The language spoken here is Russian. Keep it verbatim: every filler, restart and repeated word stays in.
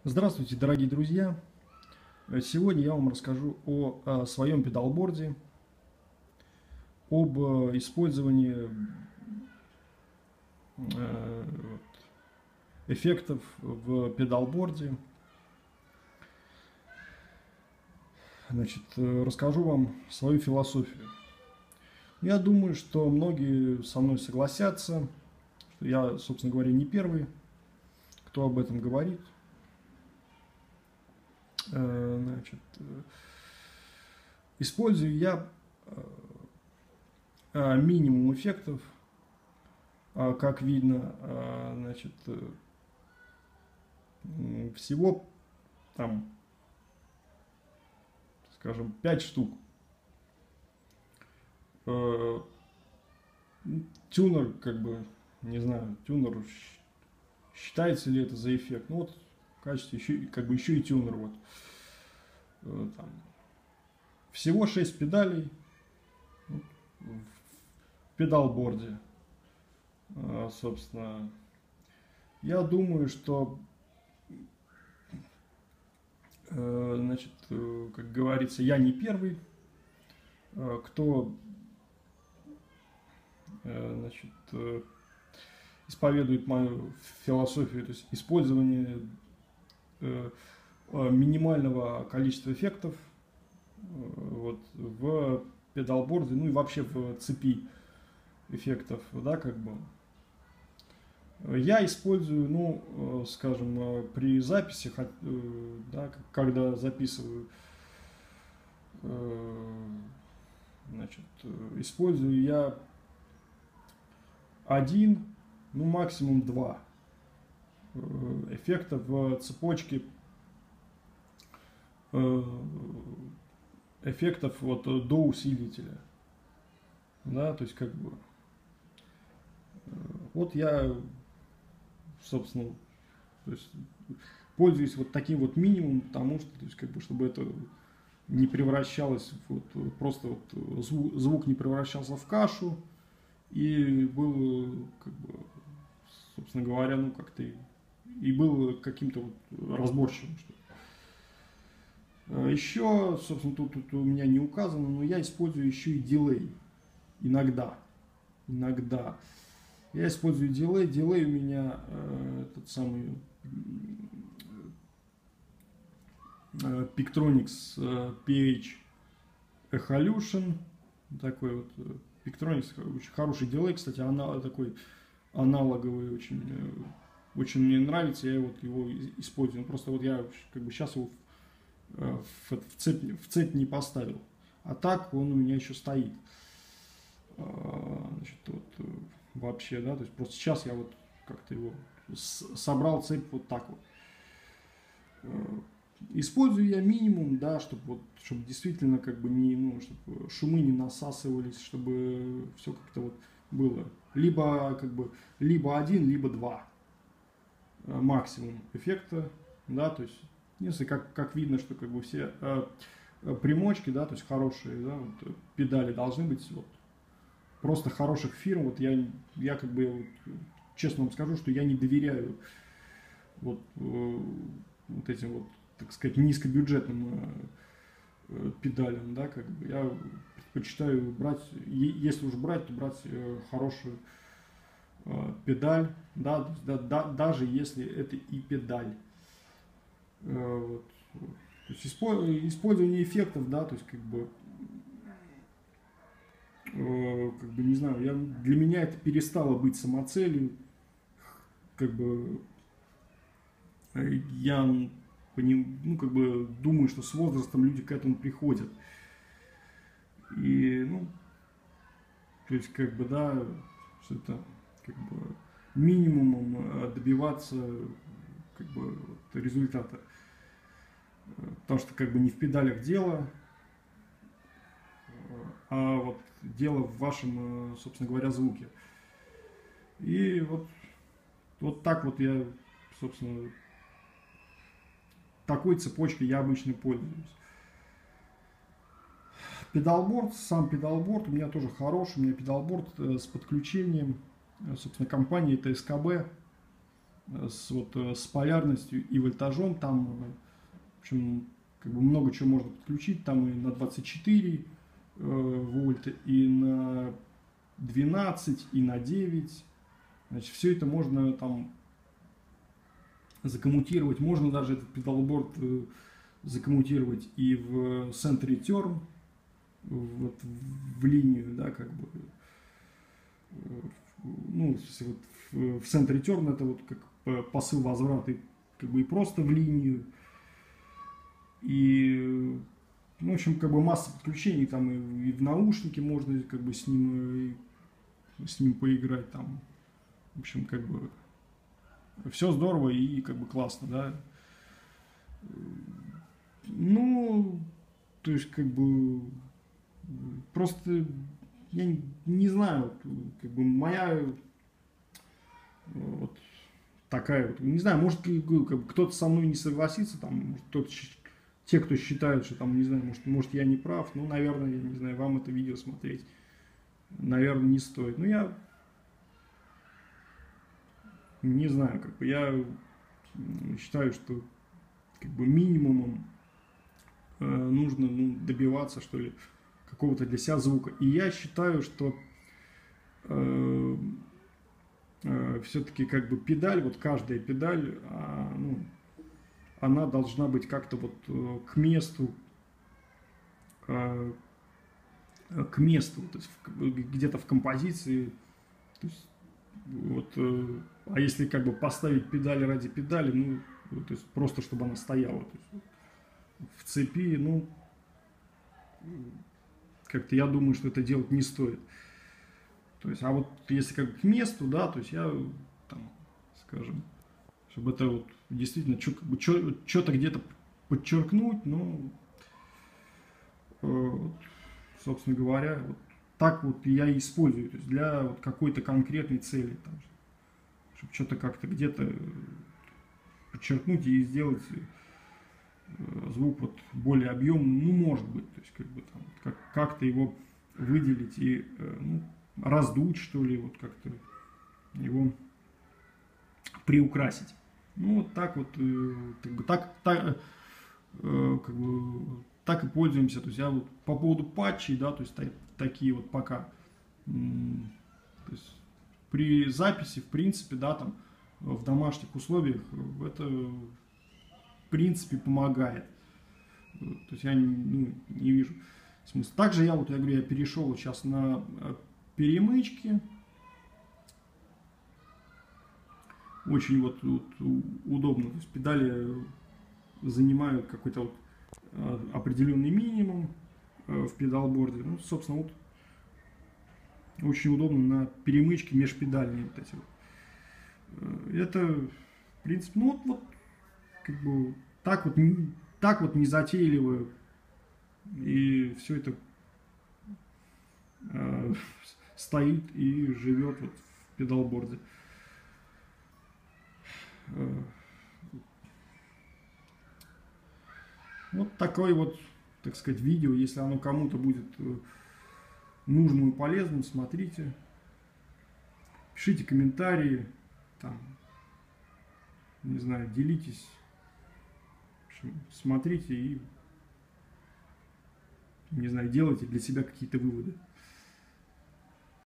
Здравствуйте, дорогие друзья! Сегодня я вам расскажу о, о своем педалборде, об э, использовании э, вот, эффектов в педалборде. Значит, э, расскажу вам свою философию. Я думаю, что многие со мной согласятся, что я, собственно говоря, не первый, кто об этом говорит. Э, значит, э, использую я э, минимум эффектов, э, как видно, э, значит, э, всего там, скажем, пять штук. Э, тюнер, как бы, не знаю, тюнер, считается ли это за эффект. Ну вот, в качестве еще, как бы еще и тюнер. Вот. Э, там. Всего шесть педалей вот, в педалборде. Э, собственно, я думаю, что, э, значит, э, как говорится, я не первый, э, кто э, значит, э, исповедует мою философию, то есть использование э, минимального количества эффектов э, вот, в педалборде, ну и вообще в цепи эффектов, да, как бы. Я использую, ну, скажем, при записи, да, когда записываю, значит, использую я один, ну, максимум два эффекта в цепочке эффектов вот до усилителя. Да, то есть, как бы, вот я, собственно, то есть, пользуюсь вот таким вот минимумом, потому что, то есть, как бы, чтобы это не превращалось, вот, просто вот звук, звук не превращался в кашу, и был, как бы, собственно говоря, ну, как-то и, и был каким-то вот разборчивым, что ли. Еще, собственно, тут, тут у меня не указано, но я использую еще и дилей. Иногда. Иногда. Я использую дилей. Дилей у меня э, этот самый э, Pictronics э, пи эйч Echolution. Такой вот э, Pictronics, очень хороший дилей, кстати, она такой аналоговый, очень, э, очень мне нравится, я вот его использую. Просто вот я как бы сейчас его в, в, цепь, в цепь не поставил. А так он у меня еще стоит. Значит, вот, вообще, да, то есть просто сейчас я вот как-то его собрал цепь вот так вот. Использую я минимум, да, чтобы вот, чтобы действительно как бы не, ну, чтобы шумы не насасывались, чтобы все как-то вот было. Либо как бы, либо один, либо два максимум эффекта, да, то есть, если как, как видно, что как бы все э, примочки, да, то есть хорошие, да, вот, педали должны быть вот, просто хороших фирм. Вот я, я как бы, вот, честно вам скажу, что я не доверяю вот, э, вот этим вот, так сказать, низкобюджетным э, педалям, да, как бы я предпочитаю брать, если уж брать, то брать э, хорошую э, педаль, да, да, да, даже если это и педаль. Э, вот. То есть использование эффектов, да, то есть как бы, э, как бы не знаю, я, для меня это перестало быть самоцелью, как бы я ну, как бы думаю, что с возрастом люди к этому приходят. И, ну, то есть, как бы, да, что это, как бы, минимумом добиваться, как бы, результата. Потому что, как бы, не в педалях дело, а вот дело в вашем, собственно говоря, звуке. И вот, вот так вот я, собственно, такой цепочкой я обычно пользуюсь. Педалборд, сам педалборд у меня тоже хороший, у меня педалборд с подключением, собственно, компании это эс ка бэ. с, вот, с полярностью и вольтажом. Там, в общем, как бы много чего можно подключить. Там и на двадцать четыре э, вольта, и на двенадцать, и на девять. Значит, все это можно там закоммутировать. Можно даже этот педалборд э, закоммутировать и в центр return, вот в линию, да, как бы, ну, вот в, в центр return это вот как посыл возврата, и, как бы, и просто в линию. И, ну, в общем, как бы масса подключений, там и, и в наушники можно как бы с ним, и, с ним поиграть, там, в общем, как бы все здорово и как бы классно, да. Ну, то есть, как бы, просто, я не, не знаю, как бы моя вот такая вот, не знаю, может, как бы, кто-то со мной не согласится, там, может, кто-то, те, кто считают, что там, не знаю, может, может, я не прав, ну, наверное, я не знаю, вам это видео смотреть, наверное, не стоит. Ну, я не знаю, как бы, я считаю, что как бы минимумом э, нужно, ну, добиваться, что ли, какого-то для себя звука. И я считаю, что э, э, все-таки как бы педаль, вот каждая педаль, э, ну, она должна быть как-то вот э, к месту, э, к месту, то есть где-то в композиции. То есть, вот, э, а если как бы поставить педаль ради педали, ну, то есть просто чтобы она стояла, то есть, в цепи, ну, как-то я думаю, что это делать не стоит. То есть, а вот если как бы к месту, да, то есть я, там, скажем, чтобы это вот действительно что-то где-то подчеркнуть, ну, э, вот, собственно говоря, вот так вот я и использую, то есть для вот какой-то конкретной цели, там, чтобы что-то как-то где-то подчеркнуть и сделать звук вот более объемным, ну, может быть, то есть как бы там как, как-то его выделить и, ну, раздуть, что ли, вот как-то его приукрасить. Ну, вот так вот, как бы так, так, как бы, так и пользуемся. То есть я вот по поводу патчей, да, то есть так, такие вот пока, то есть при записи, в принципе, да, там в домашних условиях это в принципе помогает. То есть я не, ну, не вижу смысла. Также я вот, я говорю, я перешел сейчас на перемычки. Очень вот, вот удобно. То есть педали занимают какой-то вот определенный минимум в педалборде. Ну, собственно, вот очень удобно на перемычке межпедальные вот эти вот. Это, в принципе, ну вот, вот как бы так вот, так вот незатейливо, и все это э, стоит и живет вот в педалборде. Э, вот такое вот, так сказать, видео, если оно кому-то будет нужным и полезным, смотрите, пишите комментарии, там, не знаю, делитесь, в общем, смотрите и, не знаю, делайте для себя какие-то выводы.